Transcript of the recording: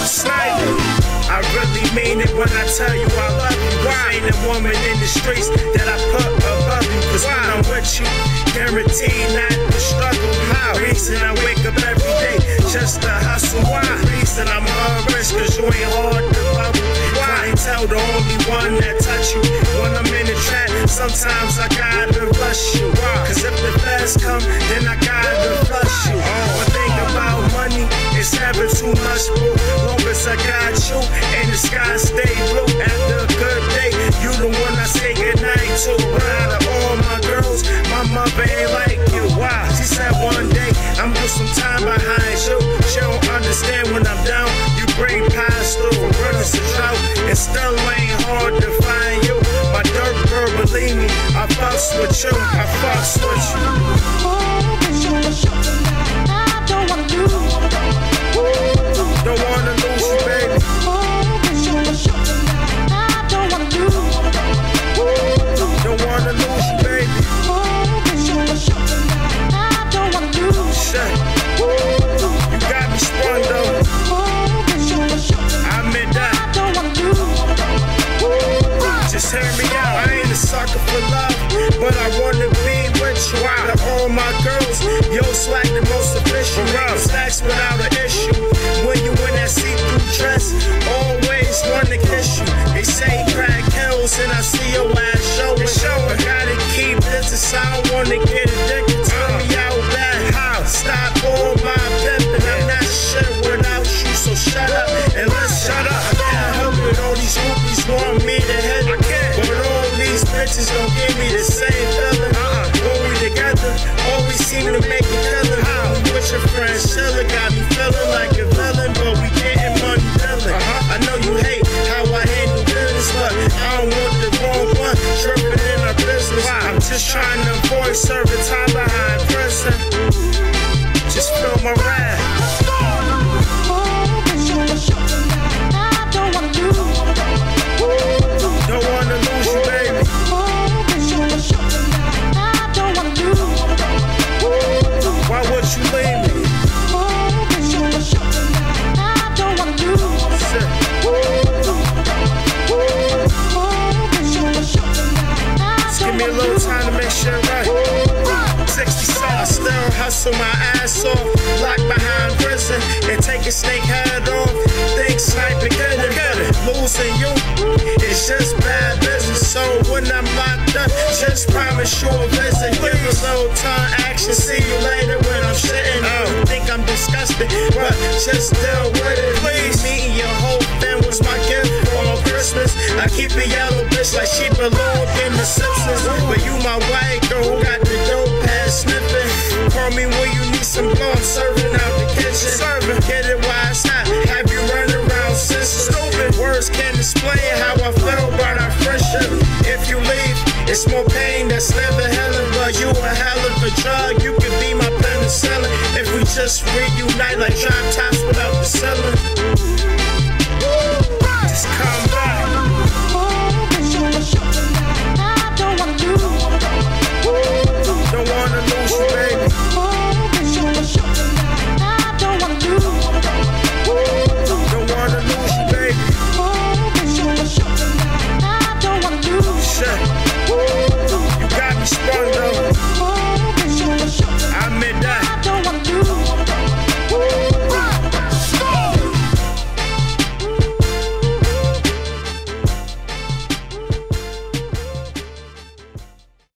sniper. I really mean it when I tell you I love you. Why ain't a woman in the streets that I put above you? Cause when I'm with you, guaranteed not to struggle. How? Reason I wake up every day just to hustle. Why? Reason I'm hard-rich cause you ain't hard to bubble. Why? Ain't tell the only one that touch you. When I'm in the trap, sometimes I gotta rush you. Why? Cause if the feds come, then I gotta flush you. One thing about money is never too much, boo. Long as I got you and the sky stay blue. After a good day, you the one I say goodnight to. But out of all my girls, my mother ain't like you. Why? She said one day I'm put some time behind you. She don't understand when I'm down. You bring pies through from brothers to drought, and still ain't hard to find you. My dirt girl, believe me, I fucks with you. I fucks with you. I don't wanna lose. Don't wanna lose you, baby. I don't wanna lose. Don't wanna lose you, baby. I don't wanna lose. Shit. You got me sprung though. I admit that. I don't wanna lose. Just hear me out. I ain't a sucker for love, but I wanna be with you. Out of all my girls, yo swag the most official. Stacks without an issue. When you in that see-through dress, always wanna kiss you. They say crack kills, and I see your ass showing. I gotta keep this aside. I don't wanna get addicted. Tell me out bad. How? Stop all my pimping. I'm not shit without you, so shut up and let's shut up. I can't help it. All these groupies want me to hit. I can't. But all these bitches don't give me the same feeling. When we together, always seem to make it killing. We with your friends, chillin', got me feeling like a villain, but we getting money dealing. I know you hate how I handle business, but I don't want the wrong one tripping in our business. I'm just trying to avoid serving time behind prison. Just feel my wrath. I don't wanna lose. Don't wanna lose you, baby. I don't wanna lose. Why would you leave me? I don't wanna lose. Shit. Just give me a little time to make sure right. 60 I still hustle my ass off, locked behind prison, and take a snake head off. Think sniping good and better. Losing you, it's just bad business. So when I'm locked up, just promise you a visit. Give a little time action, see you later when I'm shitting. You think I'm disgusted, but just deal with it. Please, meeting your whole thing was my gift for Christmas. I keep a yellow bitch like she belonged in the Simpsons. But you my white girl who got the dope ass sniffing. Call me when you need some blow, I'm serving out the kitchen. Serving, get it while it's hot, have you run around since stupid. Words can't explain how I feel about our friendship. If you leave, it's more pain that's never healing. But you a hell of a drug, you could be my penicillin. If we just reunite like drop top